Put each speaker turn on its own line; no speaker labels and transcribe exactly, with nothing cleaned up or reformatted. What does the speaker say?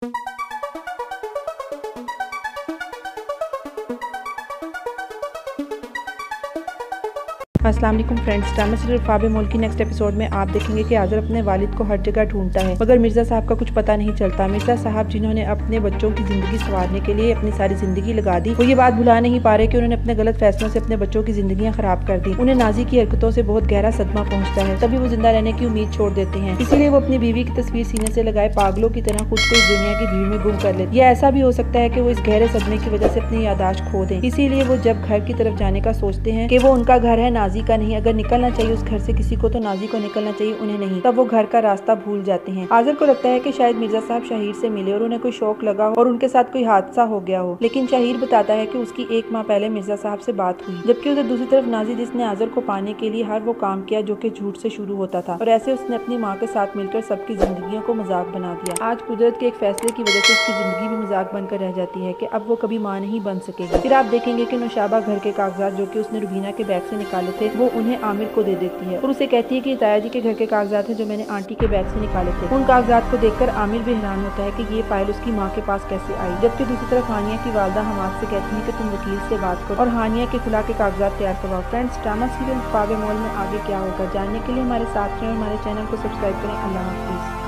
अस्सलाम वालेकुम friends, drama serial ख्वाब मोल की नेक्स्ट एपिसोड में आप देखेंगे कि आज़र अपने वालिद को हर जगह ढूंढता है, मगर मिर्ज़ा साहब का कुछ पता नहीं चलता। मिर्ज़ा साहब जिन्होंने अपने बच्चों की ज़िंदगी संवारने के लिए अपनी सारी ज़िंदगी लगा दी, वो ये बात भुला नहीं पा रहे कि उन्होंने अपने गलत फैसलों से अपने बच्चों की ज़िंदगियाँ खराब कर दी। उन्हें नाजी की हरकतों से बहुत गहरा सदमा पहुँचता है, तभी वो जिंदा रहने की उम्मीद छोड़ देते हैं। इसीलिए वो अपनी बीवी की तस्वीर सीने से लगाए पागलों की तरह खुद को इस दुनिया की भीड़ में गुम कर लेते। या ऐसा भी हो सकता है कि वो इस गहरे सदमे की वजह से अपनी यादाश्त खो दें। इसीलिए वो जब घर की तरफ जाने का सोचते हैं कि वो उनका घर है, नाजी का नहीं। अगर निकलना चाहिए उस घर से किसी को तो नाजी को निकलना चाहिए, उन्हें नहीं। तब वो घर का रास्ता भूल जाते हैं। आज़र को लगता है कि शायद मिर्ज़ा साहब शाहिर से मिले और उन्हें कोई शौक लगा और उनके साथ कोई हादसा हो गया हो, लेकिन शाहिर बताता है कि उसकी एक माह पहले मिर्ज़ा साहब से बात हुई। जबकि उधर दूसरी तरफ नाजी, जिसने आज़र को पाने के लिए हर वो काम किया जो कि झूठ से शुरू होता था, और ऐसे उसने अपनी माँ के साथ मिलकर सबकी जिंदगियों को मजाक बना दिया। आज कुदरत के एक फैसले की वजह से उसकी जिंदगी भी मजाक बनकर रह जाती है कि अब वो कभी माँ नहीं बन सकेगी। फिर आप देखेंगे कि नौशाबा घर के कागजात जो कि उसने रुबीना के बैग से निकाले थे, वो उन्हें आमिर को दे देती है और उसे कहती है कि ताया जी के घर के कागजात हैं जो मैंने आंटी के बैग से निकाले थे। उन कागजात को देखकर आमिर भी हैरान होता है कि ये फाइल उसकी माँ के पास कैसे आई। जबकि दूसरी तरफ हानिया की वालदा हमाद से कहती है कि तुम वकील से बात करो और हानिया के खुला के कागजात तैयार करवाओ। फ्रेंड्स, ड्रामा सीरियल ख्वाब मोल में आगे क्या होगा जानने के लिए हमारे साथ रहें और हमारे चैनल को सब्सक्राइब करें। अल्लाह हाफिज़।